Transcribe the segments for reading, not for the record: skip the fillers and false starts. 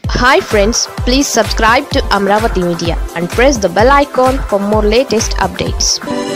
Hi friends, please subscribe to Amaravathi Media and press the bell icon for more latest updates.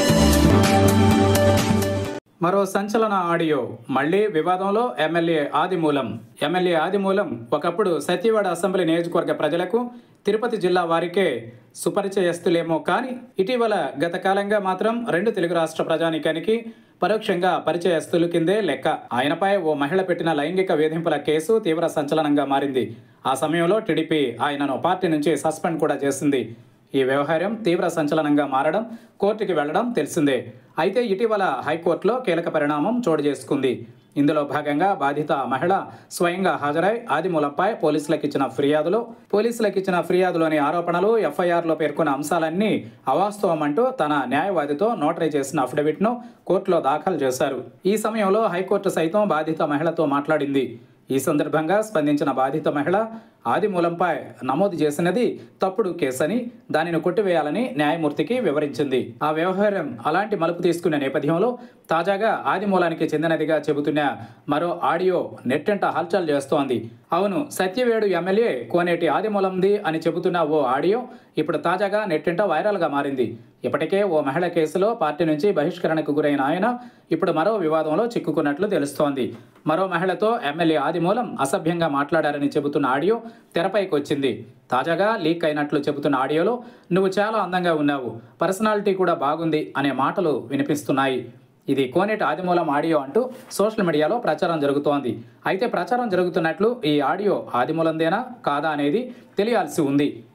మరో సంచలన audio మళ్ళీ వివాదంలో MLA ఆదిమూలం ఒకప్పుడు Satyavada assembly నియోజకవర్గ ప్రజలకు తిరుపతి జిల్లా వారికే సుపరిచయస్తులేమో కానీ ఇటీవల గత కాలంగా మాత్రం రెండు తెలుగు రాష్ట్ర ప్రజానీకానికి పరోక్షంగా పరిచయస్తులు కిందే లెక్క. ఆయనపై ఓ మహిళ పెట్టిన లైంగిక వేధింపుల కేసు తీవ్ర సంచలనంగా మారింది. ఆ సమయంలో టీడీపీ ఆయనను పార్టీ నుంచి సస్పెండ్ కూడా చేసింది. ఈ వ్యవహారం తీవ్ర సంచలనంగా మారడం, కోర్టుకి వెళ్లడం తెలిసిందే. అయితే ఇటీవల హైకోర్టులో కీలక పరిణామం చోటు చేసుకుంది. ఇందులో భాగంగా బాధిత మహిళ స్వయంగా హాజరై ఆదిమూలంపై పోలీసులకు ఇచ్చిన ఫిర్యాదులోని ఆరోపణలు, ఎఫ్ఐఆర్లో పేర్కొన్న అంశాలన్నీ అవాస్తవమంటూ తన న్యాయవాదితో నోటరీ చేసిన అఫిడవిట్ను కోర్టులో దాఖలు చేశారు. ఈ సమయంలో హైకోర్టు సైతం బాధిత మహిళతో మాట్లాడింది. ఈ సందర్భంగా స్పందించిన బాధిత మహిళ ఆదిమూలంపై నమోదు చేసినది తప్పుడు కేసని, దానిని కొట్టివేయాలని న్యాయమూర్తికి వివరించింది. ఆ వ్యవహారం అలాంటి మలుపు తీసుకున్న నేపథ్యంలో తాజాగా ఆదిమూలానికి చెందినదిగా చెబుతున్న మరో ఆడియో నెట్టంట హల్చల్ చేస్తోంది. అవును, సత్యవేడు ఎమ్మెల్యే కోనేటి ఆదిమూలంది అని చెబుతున్న ఓ ఆడియో ఇప్పుడు తాజాగా నెట్టింట వైరల్గా మారింది. ఇప్పటికే ఓ మహిళ కేసులో పార్టీ నుంచి బహిష్కరణకు గురైన ఆయన ఇప్పుడు మరో వివాదంలో చిక్కుకున్నట్లు తెలుస్తోంది. మరో మహిళతో ఎమ్మెల్యే ఆదిమూలం అసభ్యంగా మాట్లాడారని చెబుతున్న ఆడియో తెరపైకి వచ్చింది. తాజాగా లీక్ అయినట్లు చెబుతున్న ఆడియోలో "నువ్వు చాలా అందంగా ఉన్నావు, పర్సనాలిటీ కూడా బాగుంది" అనే మాటలు వినిపిస్తున్నాయి. ఇది కోనేటి ఆదిమూలం ఆడియో అంటూ సోషల్ మీడియాలో ప్రచారం జరుగుతోంది. అయితే ప్రచారం జరుగుతున్నట్లు ఈ ఆడియో ఆదిమూలందేనా కాదా అనేది తెలియాల్సి ఉంది.